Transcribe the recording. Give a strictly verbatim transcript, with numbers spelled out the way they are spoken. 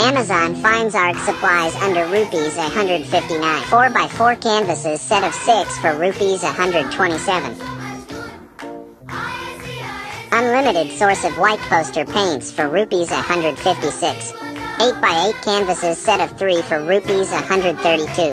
Amazon finds art supplies under rupees one hundred fifty-nine. four by four canvases set of six for rupees one hundred twenty-seven. Unlimited source of white poster paints for rupees one hundred fifty-six. eight by eight canvases set of three for rupees one hundred thirty-two.